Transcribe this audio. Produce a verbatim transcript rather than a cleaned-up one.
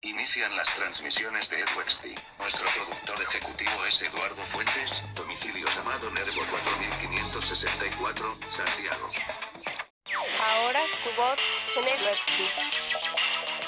Inician las transmisiones de Edwexty. Nuestro productor ejecutivo es Eduardo Fuentes, domicilio llamado Nervo cuatro mil quinientos sesenta y cuatro, Santiago. Ahora tu voz en Edwexty.